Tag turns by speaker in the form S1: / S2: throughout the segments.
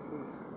S1: is.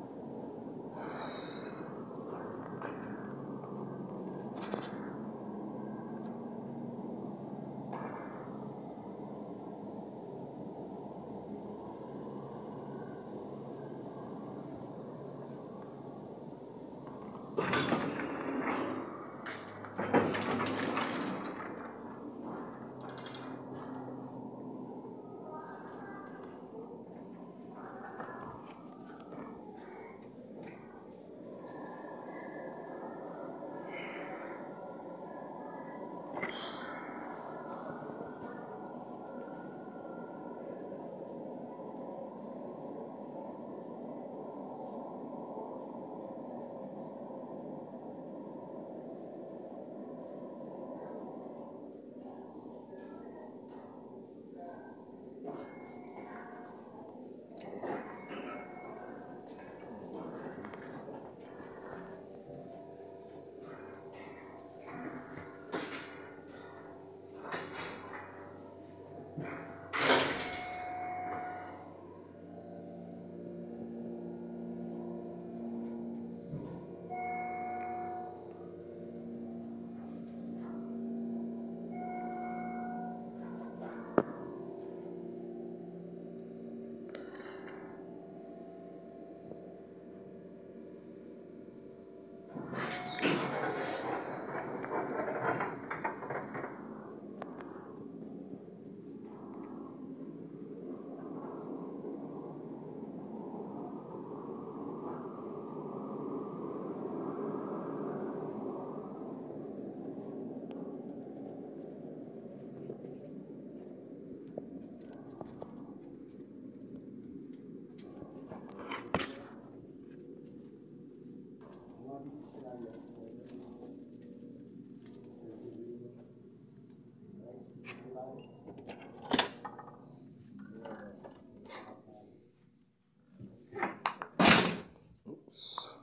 S1: Oops.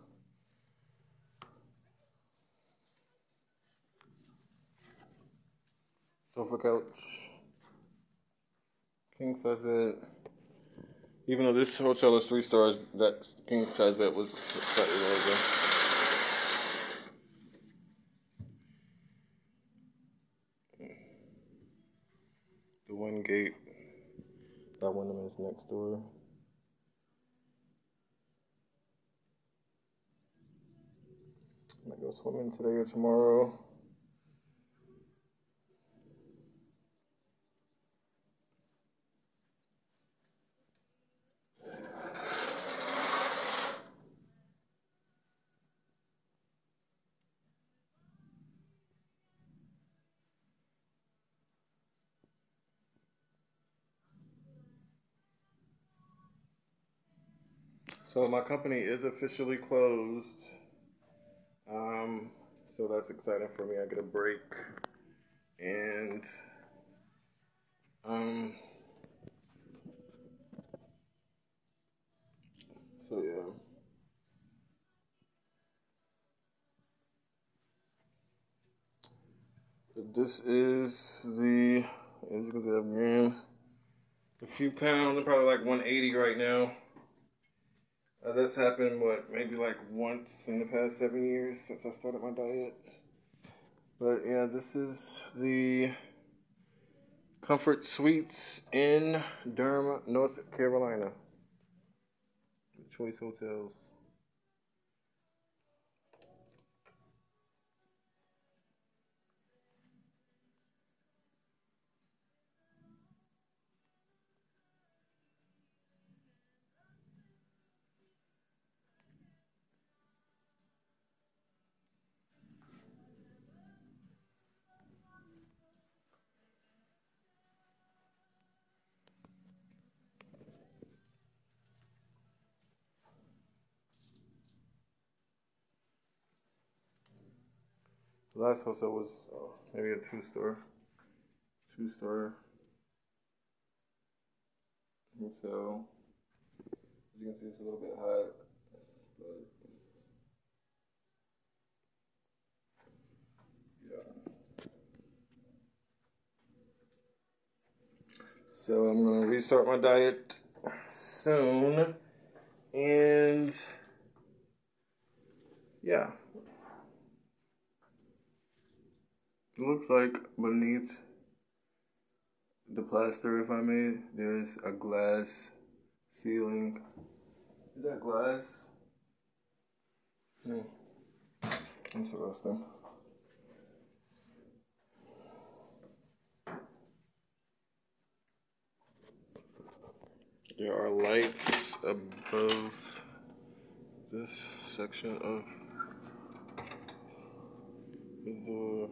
S1: Sofa couch, king size bed. Even though this hotel is 3 stars, that king size bed was slightly larger. The one gate that window is next door. I might go swimming today or tomorrow. So my company is officially closed. So that's exciting for me. I get a break, and so yeah. This is the, as you can see, I've gained a few pounds. I'm probably like 180 right now. That's happened, maybe like once in the past 7 years since I started my diet. But yeah, this is the Comfort Suites in Durham, North Carolina. The Choice Hotels. The last hotel was maybe a 2-star. 2-star hotel. As you can see, it's a little bit hot, but yeah. So I'm gonna restart my diet soon, And yeah, it looks like beneath the plaster, if I may, there's a glass ceiling. Is that glass? Interesting. There are lights above this section of the door,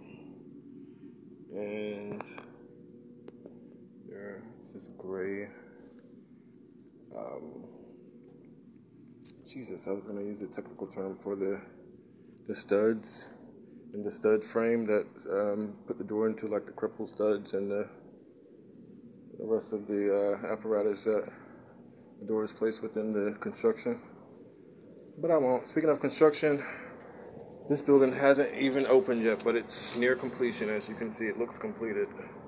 S1: and there's this gray. Jesus, I was gonna use the technical term for the studs and the stud frame that put the door into, like the cripple studs and the rest of the apparatus that the door is placed within the construction. But I won't. Speaking of construction, this building hasn't even opened yet, but it's near completion. As you can see, it looks completed.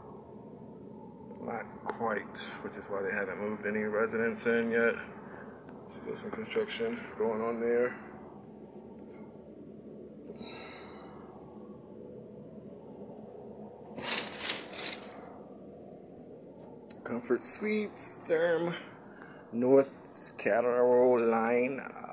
S1: Not quite, which is why they haven't moved any residents in yet. Still some construction going on there. Comfort Suites, North Carolina.